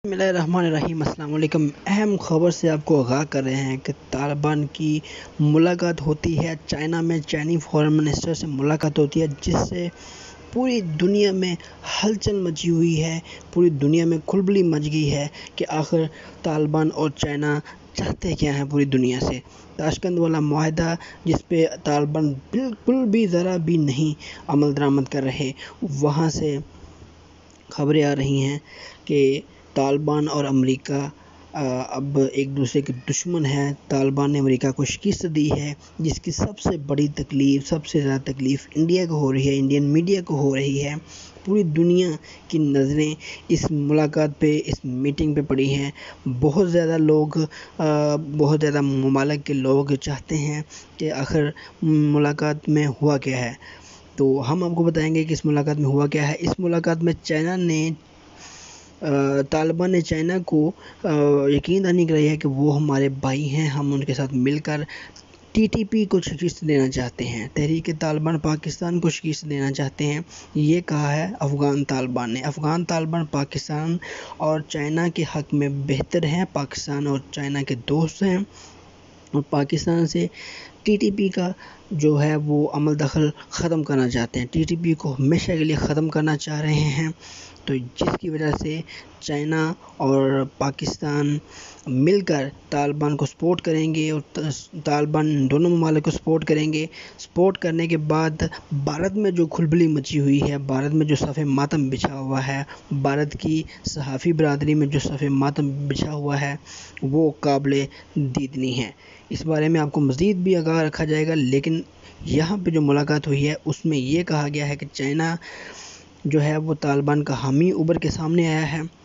बिस्मिल्लाहिर्रहमानिर्रहीम। अस्सलाम वालेकुम। अहम खबर से आपको आगाह कर रहे हैं कि तालिबान की मुलाकात होती है चाइना में। चाइनीज़ फॉरेन मिनिस्टर से मुलाकात होती है, जिससे पूरी दुनिया में हलचल मची हुई है। पूरी दुनिया में खलबली मच गई है कि आखिर तालिबान और चाइना चाहते क्या हैं पूरी दुनिया से। ताशकंद वाला मुआहदा, जिस पे तालिबान बिल्कुल भी ज़रा भी नहीं अमल दरामद कर रहे, वहाँ से खबरें आ रही हैं कि तालिबान और अमेरिका अब एक दूसरे के दुश्मन हैं। तालिबान ने अमेरिका को शिकस्त दी है, जिसकी सबसे बड़ी तकलीफ़, सबसे ज़्यादा तकलीफ़ इंडिया को हो रही है, इंडियन मीडिया को हो रही है। पूरी दुनिया की नज़रें इस मुलाकात पे, इस मीटिंग पे पड़ी हैं। बहुत ज़्यादा लोग, बहुत ज़्यादा ममालिक के लोग चाहते हैं कि आखिर मुलाकात में हुआ क्या है। तो हम आपको बताएंगे कि इस मुलाकात में हुआ क्या है। इस मुलाकात में तालिबान ने चाइना को यकीन दहानी कराई है कि वो हमारे भाई हैं, हम उनके साथ मिलकर TTP को शिकस्त देना चाहते हैं, तहरीक तालिबान पाकिस्तान को शिकस्त देना चाहते हैं। ये कहा है अफ़गान तालिबान ने। अफ़गान तालिबान पाकिस्तान और चाइना के हक़ में बेहतर हैं, पाकिस्तान और चाइना के दोस्त हैं, और पाकिस्तान से TTP का जो है वो अमल दखल ख़त्म करना चाहते हैं। TTP को हमेशा के लिए ख़त्म करना चाह रहे हैं। तो जिसकी वजह से चाइना और पाकिस्तान मिलकर तालिबान को सपोर्ट करेंगे, और तालिबान दोनों ममालिक को सपोर्ट करेंगे। सपोर्ट करने के बाद भारत में जो खलबली मची हुई है, भारत में जो सफ़े मातम बिछा हुआ है, भारत की सहाफ़ी बरादरी में जो सफ़े मातम बिछा हुआ है, वो काबिल दीदनी है। इस बारे में आपको मज़ीद भी आगाह रखा जाएगा। लेकिन यहाँ पे जो मुलाकात हुई है उसमें ये कहा गया है कि चाइना जो है वो तालिबान का हामी उभर के सामने आया है।